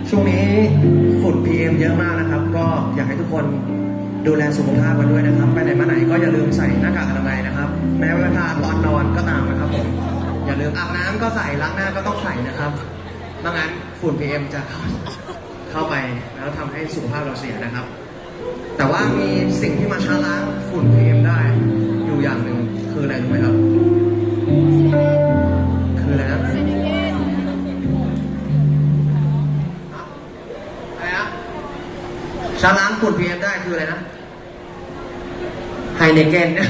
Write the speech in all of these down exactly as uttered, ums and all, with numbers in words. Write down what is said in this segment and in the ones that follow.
ช่วงนี้ฝุ่น พี เอ็ม เยอะมากนะครับก็อยากให้ทุกคนดูแลสุขภาพกันด้วยนะครับไปไหนมาไหนก็อย่าลืมใส่หน้ากากอนามัยนะครับแม้เวลาตอนนอนก็ตามนะครับผมอย่าลืมอาบน้ำก็ใส่ล้างหน้าก็ต้องใส่นะครับไม่งั้นฝุ่น พี เอ็ม จะเข้าเข้าไปแล้วทำให้สุขภาพเราเสียนะครับแต่ว่ามีสิ่งที่มาชะล้างฝุ่น พี เอ็ม ได้อยู่อย่างหนึ่งคืออะไรรู้ไหมครับคืออะไรนะชาล้างฝุ่น พี เอ็ม ได้คืออะไรนะไฮเนเกน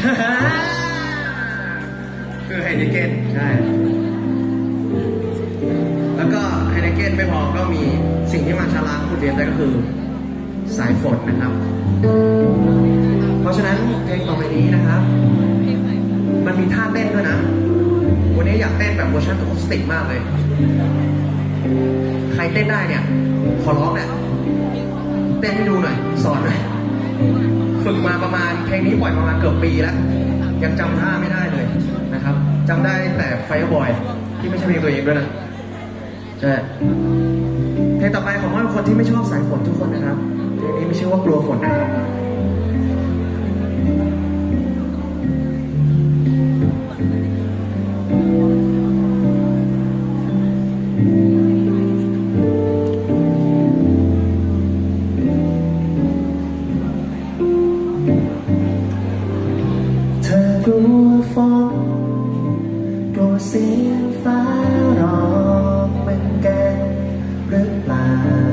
คือไฮเนเกนใช่แล้วก็ไฮเนเกนไม่พอก็มีสิ่งที่มาชาล้างฝุ่น พี เอ็ม ได้ก็คือสายฝนนะครับเพราะฉะนั้นเพลงต่อไปนี้นะครับมันมีท่าเต้นด้วยนะวันนี้อยากเต้นแบบเวอร์ชันอะคูสติกมากเลยใครเต้นได้เนี่ยขอร้องเนี่ยเต้นให้ดูหน่อยสอนหน่อยฝึกมาประมาณเพลงนี้ปล่อยประมาณเกือบปีแล้วยังจำท่าไม่ได้เลยนะครับจำได้แต่ไฟบอยที่ไม่ใช่เพลงตัวเองด้วยนะใช่เพลงต่อไปของว่าคนที่ไม่ชอบสายฝนทุกคนนะครับเพลงนี้ไม่ใช่ว่ากลัวฝนนะครับกลัวฝนกลัวเสียงฟ้าร้องเหมือนกันหรือเปล่า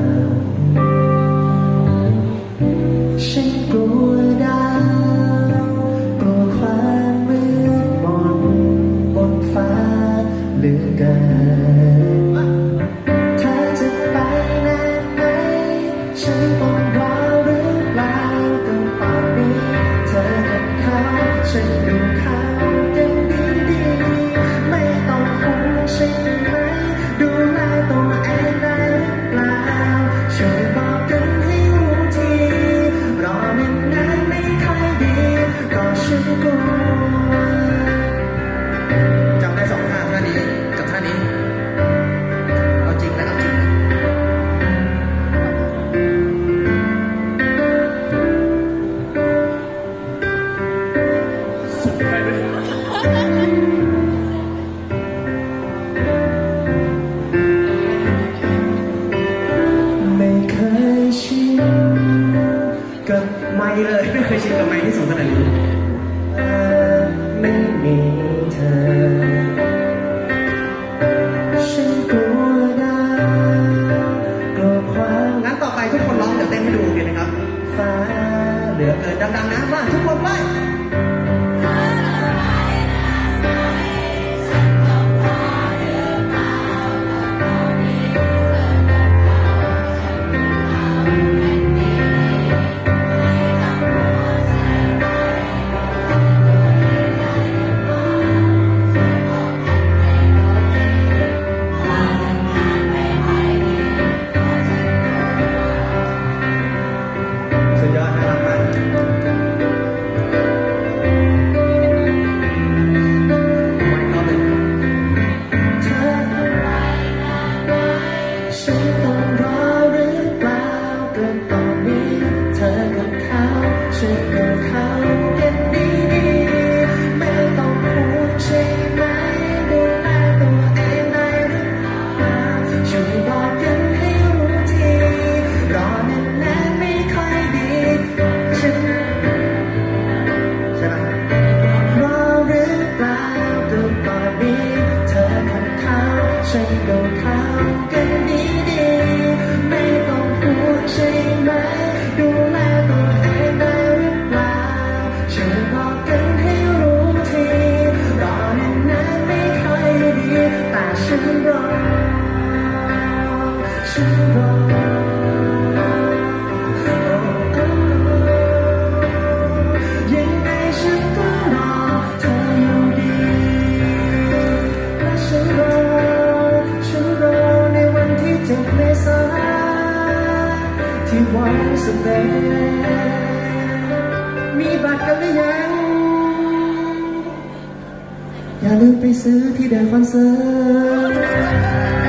ฉันกลัวดาวกลัวความมืดมนบนฟ้าเหลือเกินเธอจะไปนานไหมฉันต้องรอหรือเปล่าตอนตอนนี้เธอกับเขาฉันดูเขากันดีๆไม่ต้องห่วงใช่ไหมดูแลตัวเองได้หรือเปล่าช่วยบอกกันให้รู้ทีรอนานๆไม่ค่อยดีก็ฉันกลัวจำได้สองท่าท่านี้กับท่านี้เอาจริงนะเอาจริงนะไม่เคยชินกับไมค์เลยไม่เคยชินกับไมค์ที่สูงขนาดนี้ไม่มีเธอฉันกลัวดาวกลัวความงั้นต่อไปทุกคนร้องเดี๋ยวเต้นให้ดูกันนะครับฟ้าเหลือเกินดังๆนะมาทุกคนไปฉันดูเขากันดีๆไม่ต้องห่วงใช่ไหมดูแลตัวเองได้หรือเปล่าช่วยบอกกันให้รู้ทีรอนานๆไม่ค่อยดีแต่ฉันรอฉันรอยังไงฉันก็รอเธออยู่ดีและฉันรอเจ็บเมษาที่วันสเปนมีบัตรกันหรือยังอย่าลืมไปซื้อที่เดินคอนเสิร์ต